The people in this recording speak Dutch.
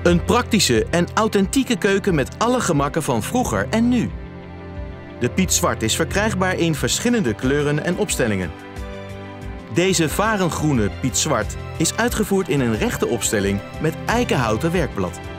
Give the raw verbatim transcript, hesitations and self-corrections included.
Een praktische en authentieke keuken met alle gemakken van vroeger en nu. De Piet Zwart is verkrijgbaar in verschillende kleuren en opstellingen. Deze varengroene Piet Zwart is uitgevoerd in een rechte opstelling met eikenhouten werkblad.